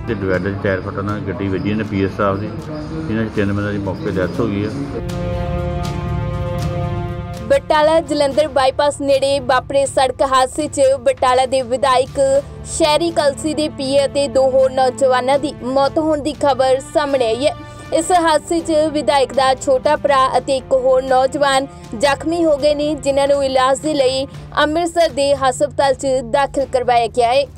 ਤੇ divider tyre फटन नाल गड्डी वजी ने पीएस साहब की, जिन्हां 3 बंदियां की मौके डेथ हो गई है। बटाला जलंधर बाईपास नेड़े वापरे सड़क हादसे च बटाला के विधायक शहरी कलसी के पीए ते 2 होर नौजवानों की मौत होने की खबर सामने आई है। इस हादसे च विधायक का छोटा भरा अते एक होर नौजवान जख्मी हो गए ने, जिन्हां नूं इलाज के लिए अमृतसर के हस्पताल च दाखिल करवाया गया है।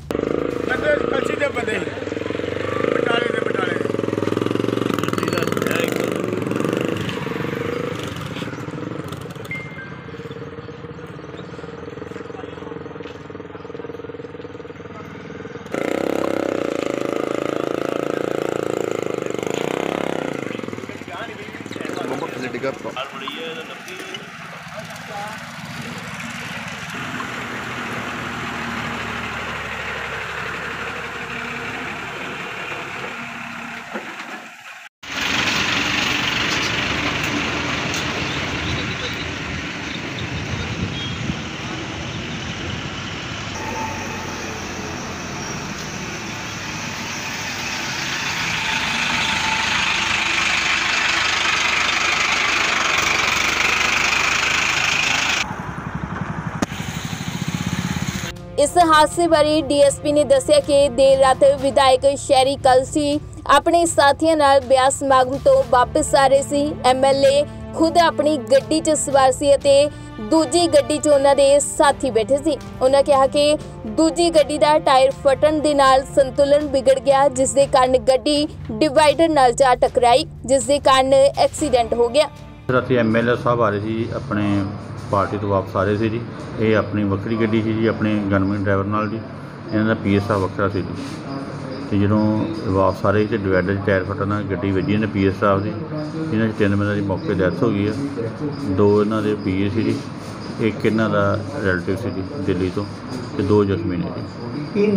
इस हादसे बारे डीएसपी ने दस्सिया कि देर रात विधायक शहरी कलसी अपने साथियों नाल ब्याह समागम तो वापस आ रहे सी। एमएलए खुद अपनी गड्डी च सवार सी अते दूजी गड्डी च उन्हां दे साथी बैठे सी। उन्हां कहा कि दूजी गड्डी दा टायर फटन दे नाल संतुलन बिगड़ गया, जिस दे कारण गड्डी डिवाइडर नाल जा टकराई, जिस दे कारण एक्सीडेंट हो गया। राती एमएलए साहब आ रहे सी अपने पार्टी तो वापस आ रहे थे जी। ये अपनी वक्री गड्डी सी जी, अपने गनमैन ड्राइवर नाल जी। इन्हां दा पीएस साहब वक्रा सी जी। तो जो वापस आ रहे थे डिवाइडर टायर फटन नाल गड्डी वजी ने पीएस साहब की, जिन्हां 3 बंदियां की मौके डेथ हो गई है। 2 इन्हां दे पीए सी जी, एक इन्हां दा रिलेटिव सी जी दिल्ली तो, ते 2 जख्मी ने जी।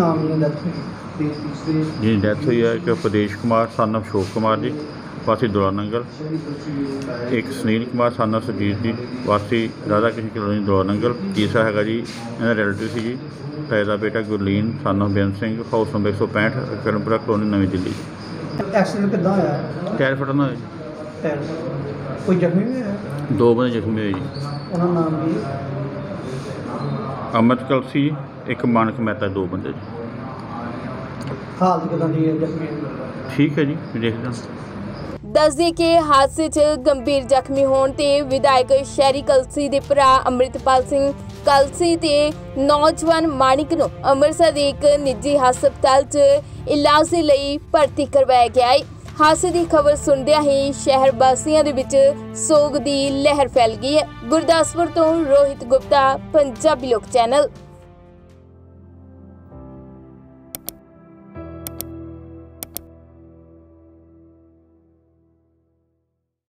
जी डेथ हुई है एक प्रदेश कुमार सन ऑफ अशोक कुमार जी वासी दौड़ा नंगल, एक सुनील कुमार सन ऑफ सुरजीत जी वासी राधा कृष्ण कॉलोनी दौड़ा नंगल। तीसरा है जी इन्होंने रिलेटिव सी जी ताए का बेटा Gurleen son of Ben Singh, house number 165 Karampura colony नवी दिल्ली। एक्सीडेंट किद्दां होया? टायर फटन होया। कोई जख्मी भी है? 2 बंदे जख्मी हुए जी। उन्होंने नाम की अमृत कलसी, एक मानक मेहता, 2 बंदे जी। हालत किद्दां दी है जख्मी? ठीक है जी, देखदा। दस दे के हादसे च गंभीर जख्मी होने ते विधायक शहरी कलसी दे भरा अमृतपाल सिंह कलसी ते नौजवान माणिक नूं अमृतसर दे एक निजी हस्पताल च इलाज दे लई भर्ती करवाया गया है। हादसे की खबर सुनदियां ही शहर वासियों दे विच सोग दी लहर फैल गई है। गुरदासपुर तो रोहित गुप्ता, पंजाबी लोक चैनल।